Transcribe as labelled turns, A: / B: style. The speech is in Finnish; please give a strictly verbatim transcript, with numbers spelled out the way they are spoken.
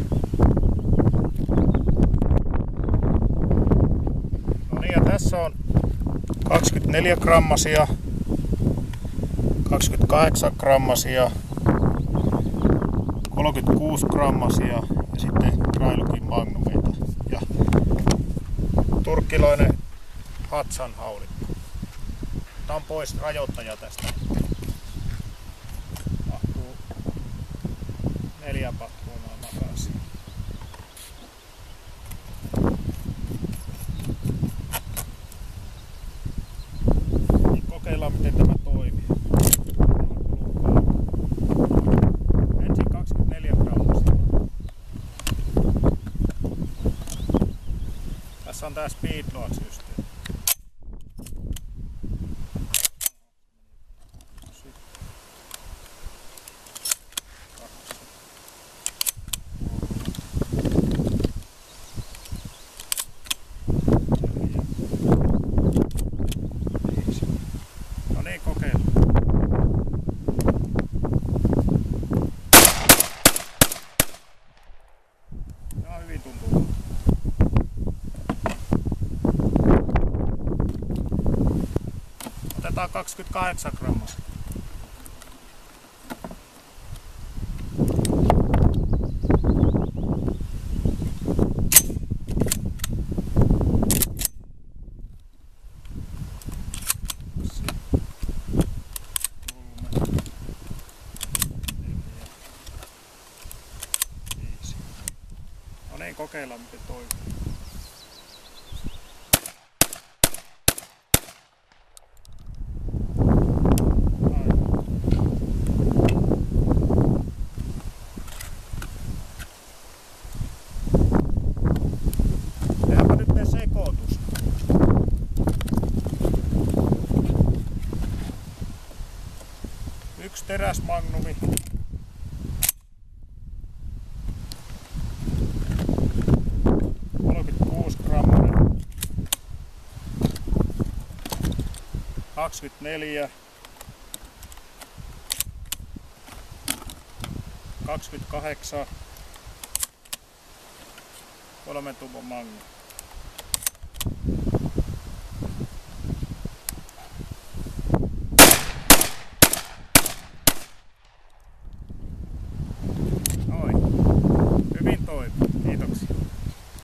A: No niin, ja tässä on kaksikymmentäneljä grammasia, kaksikymmentäkahdeksan grammasia, kolmekymmentäkuusi grammasia ja sitten Trailukin magnumeita ja turkkilainen Hatsan haulikko. Tämä on pois rajoittaja tästä. Mahtuu neljä patruunaa makasi. Niin kokeillaan miten tämä toimii. Ensin kaksikymmentäneljä grammasia. Tässä on tää Speedload-systeemi. No niin, kokeillaan. Ihan hyvin tuntuu. Otetaan kaksikymmentäkahdeksan grammaa. No niin, kokeillaan miten toimii. Tehdäänpä nyt ne sekoitus. Yksi teräsmagnumi. kolmekymmentäkuusi grammanen. kaksikymmentäneljä. kaksikymmentäkahdeksan. Kolmen tubon magnu.